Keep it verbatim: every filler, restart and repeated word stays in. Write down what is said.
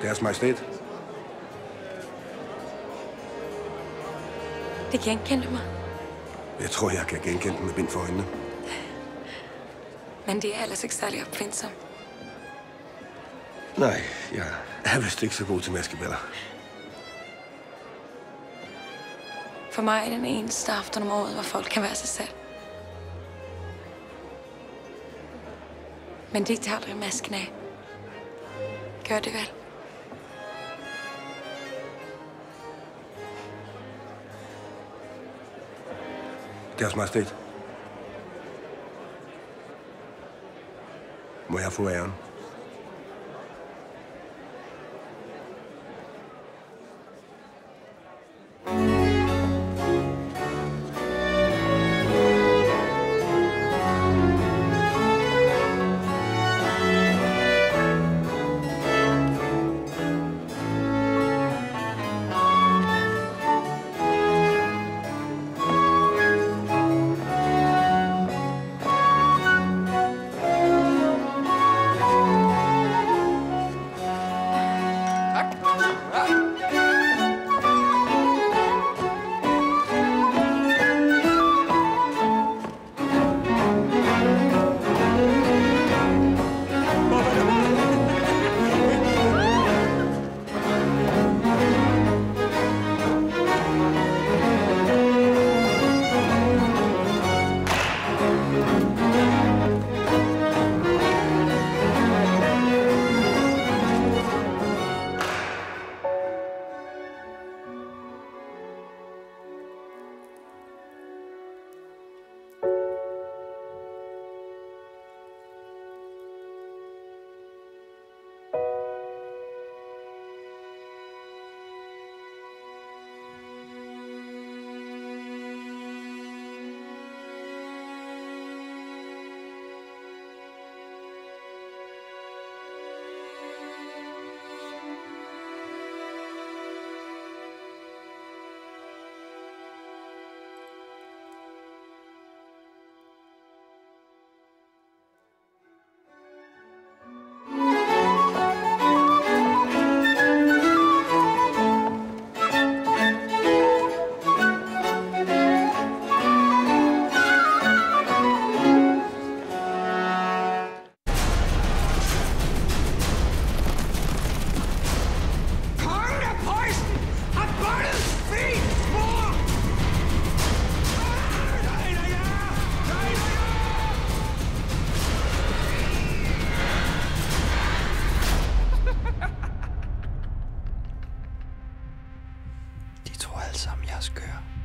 Deres Majestæt. Det genkendte mig. Jeg tror, jeg kan genkende den med bind for øjnene. Men det er ellers ikke særlig opfindsom. Nej, jeg er vist ikke så god til maskeballer. For mig er den eneste aften om året, hvor folk kan være sig selv. Men de tager aldrig masken af. Gør det vel? Deres Majestæt. Må jeg få æren? De tror alle sammen, jeg er skør.